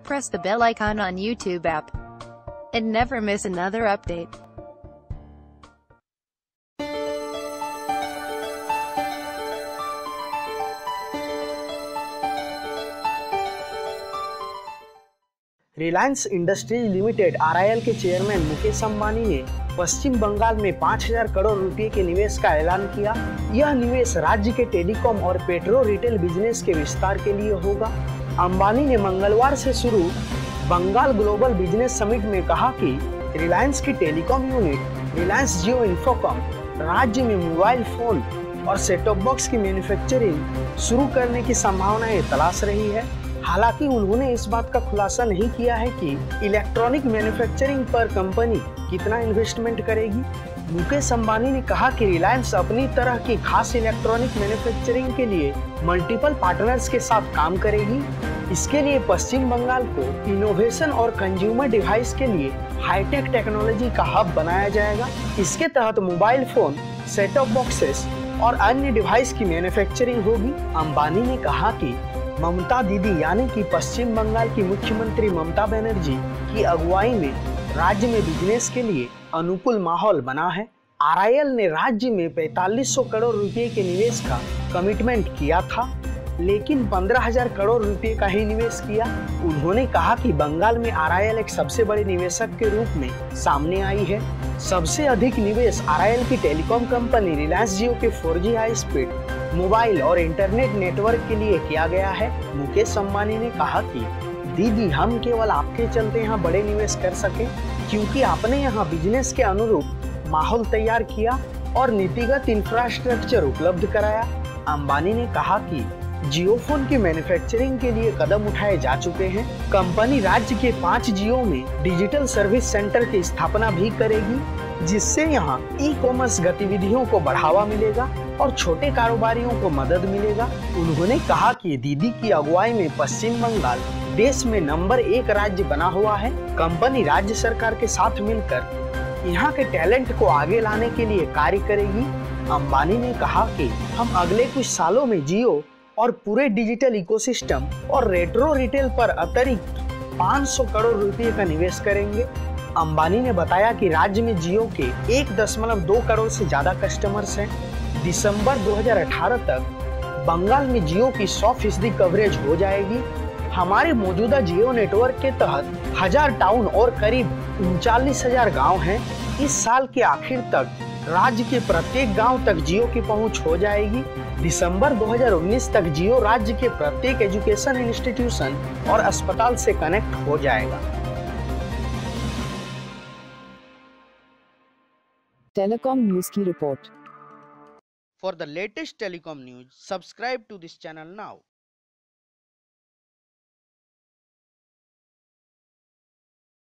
Press the bell icon on YouTube app and never miss another update. Reliance Industries Limited (RIL) के chairman Mukesh Ambani ने पश्चिम बंगाल में 5,000 करोड़ रुपए के निवेश का ऐलान किया। यह निवेश राज्य के टेलीकॉम और पेट्रो रिटेल बिजनेस के विस्तार के लिए होगा। अंबानी ने मंगलवार से शुरू बंगाल ग्लोबल बिजनेस समिट में कहा कि रिलायंस की telecom unit Reliance Jio Infocomm राज्य में मोबाइल फोन और सेट टॉप बॉक्स की मैन्युफैक्चरिंग शुरू करने की संभावनाएं तलाश रही है। हालांकि उन्होंने इस बात का खुलासा नहीं किया है कि इलेक्ट्रॉनिक मैन्युफैक्चरिंग पर कंपनी कितना इन्वेस्टमेंट करेगी। मुकेश अंबानी ने कहा कि रिलायंस अपनी तरह की खास इलेक्ट्रॉनिक मैन्युफैक्चरिंग के लिए मल्टीपल पार्टनर्स के साथ काम करेगी। इसके लिए पश्चिम बंगाल को इनोवेशन और कंज्यूमर डिवाइस के लिए हाईटेक टेक्नोलॉजी का हब बनाया जाएगा। इसके तहत mobile phone, set top boxes और अन्य डिवाइस की मैन्युफैक्चरिंग होगी। अंबानी ने कहा कि ममता दीदी यानी कि पश्चिम बंगाल की मुख्यमंत्री ममता बनर्जी की अगुवाई में राज्य में बिजनेस के लिए अनुकूल माहौल बना है। RIL ने राज्य में 4500 करोड़ रुपए के निवेश का कमिटमेंट किया था, लेकिन 15,000 करोड़ रुपए का ही निवेश किया। उन्होंने कहा कि बंगाल में RIL एक सबसे बड़े निवेशक के रूप में सामने आई है। सबसे अधिक निवेश RIL की टेलीकॉम कंपनी रिलायंस जियो के 4G हाई स्पीड मोबाइल और इंटरनेट नेटवर्क के लिए किया गया है। मुकेश अंबानी ने कहा कि दीदी, हम केवल आपके चलते यहाँ बड़े निवेश कर सके क्योंकि आपने यहाँ बिजनेस के अनुरूप माहौल तैयार किया और नीतिगत इंफ्रास्ट्रक्चर उपलब्ध कराया। अंबानी ने कहा कि जियो फोन की मैन्युफैक्चरिंग के लिए कदम उठाए जा चुके हैं। कंपनी राज्य के 5 जियो में डिजिटल सर्विस सेंटर की स्थापना भी करेगी, जिससे यहाँ ई-कॉमर्स गतिविधियों को बढ़ावा मिलेगा और छोटे कारोबारियों को मदद मिलेगा। उन्होंने कहा कि दीदी की अगुवाई में पश्चिम बंगाल देश में नंबर 1 राज्य बना हुआ है। कंपनी राज्य सरकार के साथ मिलकर यहाँ के टैलेंट को आगे लाने के लिए कार्य करेगी। अंबानी ने कहा कि हम अगले कुछ सालों में जियो और पूरे डिजिटल इकोसिस्टम और रेट्रो रिटेल पर अतिरिक्त 500 करोड़ रुपए का निवेश करेंगे। अंबानी ने बताया कि राज्य में जियो के 1.2 करोड़ से ज्यादा कस्टमर्स हैं। दिसंबर 2018 तक बंगाल में जियो की 100% कवरेज हो जाएगी। हमारे मौजूदा जियो नेटवर्क के तहत 1000 टाउन और करीब 39,000 गाँव हैं। इस साल के आखिर तक राज्य के प्रत्येक गांव तक जियो की पहुंच हो जाएगी। दिसंबर 2019 तक जियो राज्य के प्रत्येक एजुकेशन इंस्टीट्यूशन और अस्पताल से कनेक्ट हो जाएगा। टेलीकॉम न्यूज की रिपोर्ट। For the latest telecom news, subscribe to this channel now.